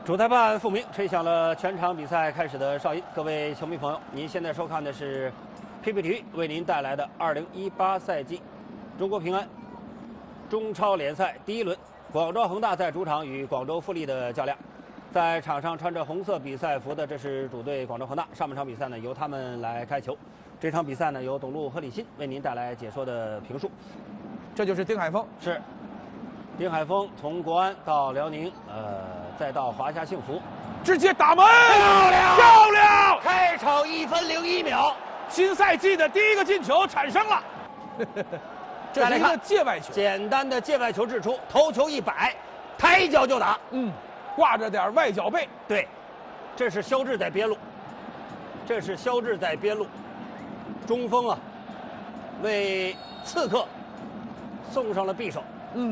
主裁判傅明吹响了全场比赛开始的哨音。各位球迷朋友，您现在收看的是 PP 体育为您带来的2018赛季中国平安中超联赛第一轮，广州恒大在主场与广州富力的较量。在场上穿着红色比赛服的，这是主队广州恒大。上半场比赛呢，由他们来开球。这场比赛呢，由董路和李鑫为您带来解说的评述。 这就是丁海峰， 是丁海峰从国安到辽宁，再到华夏幸福， 直接打门， 漂亮！ 漂亮！ 开场1分01秒， 新赛季的第一个进球产生了。这是一个界外球， 简单的界外球掷出，头球一摆，抬脚就打。 挂着点外脚背。 对，这是肖智在边路，这是肖智在边路，中锋啊，为刺客送上了匕首。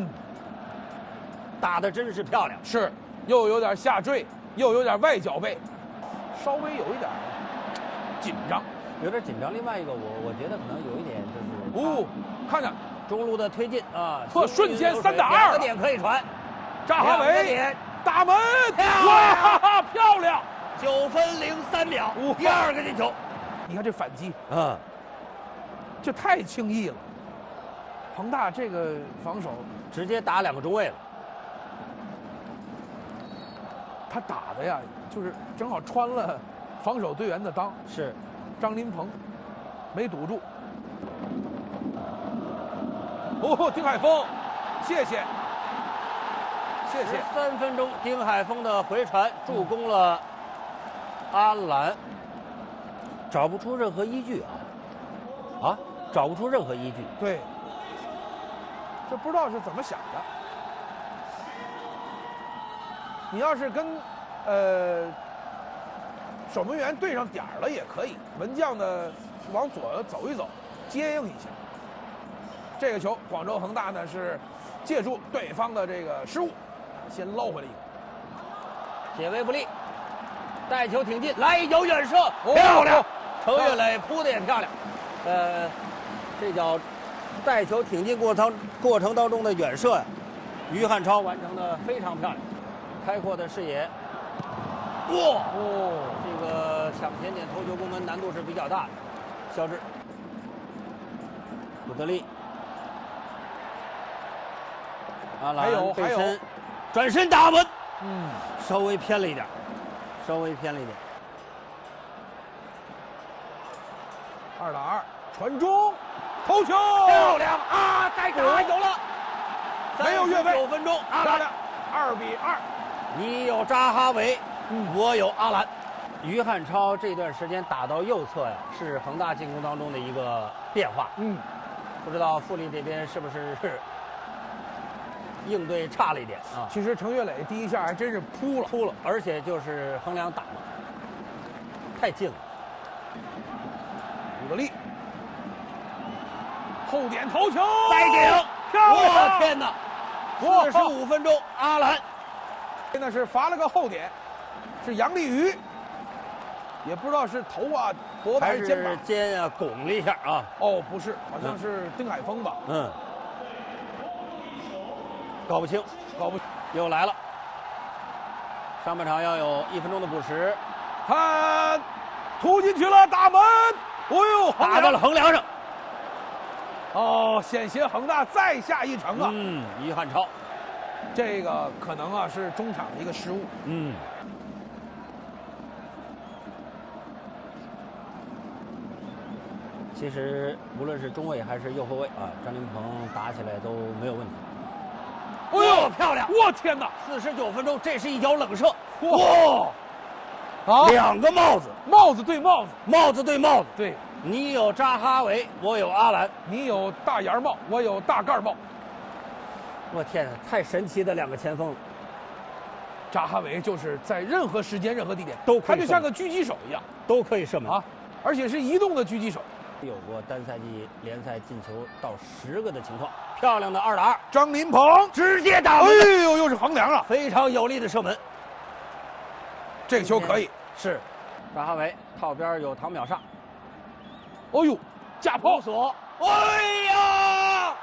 打得真是漂亮， 是，又有点下坠，又有点外脚背，稍微有一点紧张， 有点紧张。另外一个，我觉得可能有一点就是， 看着中路的推进啊， 瞬间3打2， 两个点可以传， 扎哈维打门， 哇， 漂亮 ！9分03秒，第二个进球。 你看这反击啊， 这太轻易了。恒大这个防守直接打2个中卫了。 他打的呀，就是正好穿了防守队员的裆。 是， 张琳芃没堵住。丁海峰，谢谢。 13分钟，丁海峰的回传助攻了阿兰，找不出任何依据啊，找不出任何依据。 对，这不知道是怎么想的。你要是跟守门员对上点儿了也可以，门将呢往左走一走，接应一下。这个球，广州恒大呢是借助对方的这个失误，先捞回来一个， 解围不利，带球挺进，来一脚远射，漂亮！程岳磊扑的也漂亮，这脚带球挺进过程当中的远射呀，于汉超完成的非常漂亮。开阔的视野，这个抢前点头球攻门难度是比较大的。肖智，古德利，阿兰背身，转身打门，稍微偏了一点，2 打2，传中，头球， 漂亮啊！再打有了， 没有越位 ，9分钟，阿兰 2比2。 你有扎哈维，我有阿兰。于汉超这段时间打到右侧呀，是恒大进攻当中的一个变化。不知道富力这边是不是应对差了一点啊？ 其实程岳磊第一下还真是扑了， 而且就是横梁打了，太近了。 古德利后点头球， 再顶， 漂亮！ 我天哪！45分钟，阿兰。 现在是罚了个后点，是杨立瑜，也不知道是头啊、脖子还是肩膀， 肩啊拱了一下啊。 不是，好像是丁海峰吧？ 搞不清，又来了。上半场要有1分钟的补时， 看，突进去了，打门， 打到了横梁上。 险些恒大再下一城啊！ 于汉超。 这个可能啊是中场的一个失误。 其实无论是中卫还是右后卫啊，张琳芃打起来都没有问题。漂亮！ 我天哪 ！49分钟，这是一脚冷射。 两个帽子，帽子对帽子， 帽子对帽子。 对， 你有扎哈维，我有阿兰； 你有大檐帽，我有大盖帽。 我天，太神奇的2个前锋了。 扎哈维就是在任何时间、任何地点都可以， 他就像个狙击手一样， 都可以射门啊，而且是移动的狙击手。 有过单赛季联赛进球到10个的情况。漂亮的2打2， 张琳芃直接打门， 又是横梁啊， 非常有力的射门。 这个球可以， 是扎哈维套边有唐淼上， 架抛锁，哇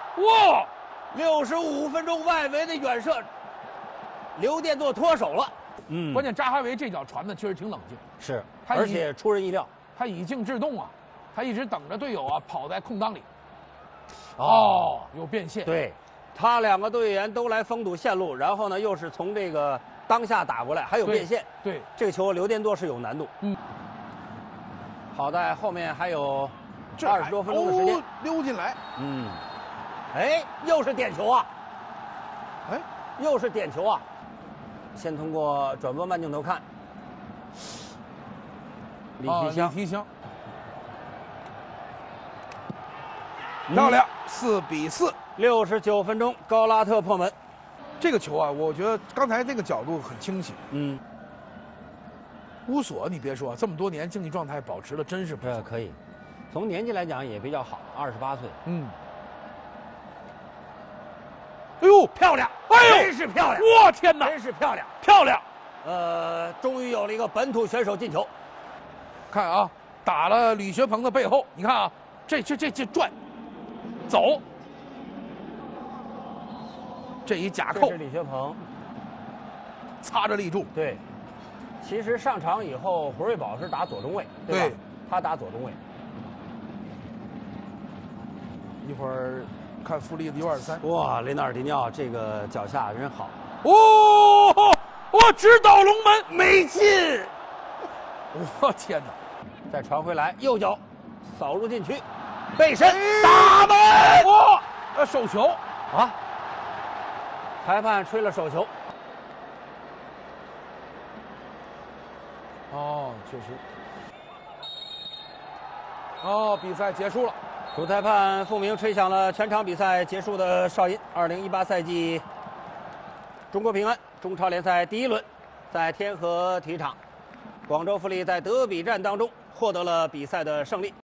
！65分钟外围的远射，刘殿座脱手了， 嗯， 关键扎哈维这脚传的确实挺冷静， 是， 他而且出人意料。 他以静制动啊，他一直等着队友啊跑在空当里。有变线。 对，他2个队员都来封堵线路，然后呢又是从这个当下打过来，还有变线。 对， 这个球刘殿舵是有难度。 嗯， 好在后面还有20多分钟的时间溜进来。 嗯，哎，又是点球啊！ 哎， 又是点球啊！先通过转播慢镜头看，李提香， 漂亮，4比4。 69分钟，高拉特破门。 这个球啊，我觉得刚才那个角度很清晰。 嗯， 乌索，你别说，这么多年竞技状态保持的真是不错。 这可以，从年纪来讲也比较好，28岁。 嗯。哎呦， 漂亮！ 哎呦， 真是漂亮！ 我天哪， 真是漂亮， 漂亮！ 终于有了一个本土选手进球。 看啊，打了吕学鹏的背后，你看啊，这转，走，这一假扣， 这是李学鹏擦着立柱。 对，其实上场以后，胡瑞宝是打左中卫，对吧？ 对， 他打左中卫。 一会儿看富力的U23。 哇，雷纳尔迪尼奥这个脚下真好。 直捣龙门， 没进。 我天哪！ 再传回来，右脚扫入禁区，背身打门。 手球啊！吹了手球。 确实。比赛结束了。 主裁判傅明吹响了全场比赛结束的哨音。2018赛季中国平安中超联赛第1轮，在天河体育场，广州富力在德比战当中获得了比赛的胜利。